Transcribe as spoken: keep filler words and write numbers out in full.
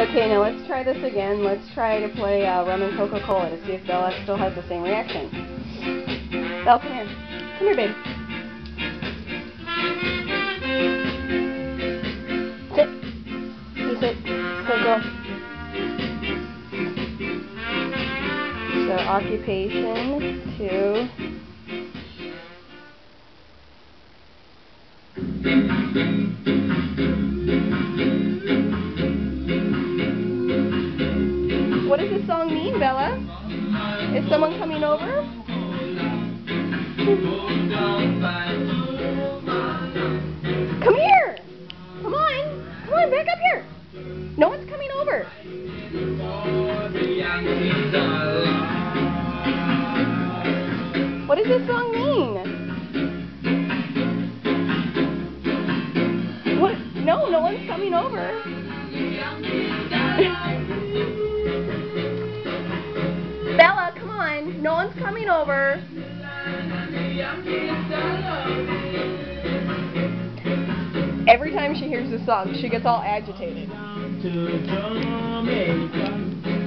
Okay, now let's try this again. Let's try to play uh, Rum and Coca-Cola to see if Bella still has the same reaction. Bella, come here. Come here, babe. Sit. You sit. Good girl. So, occupation, two. What does this song mean, Bella? Is someone coming over? Come here! Come on! Come on, back up here! No one's coming over. What does this song mean? What? No, no one's coming over. Bella, come on. No one's coming over. Every time she hears this song, she gets all agitated.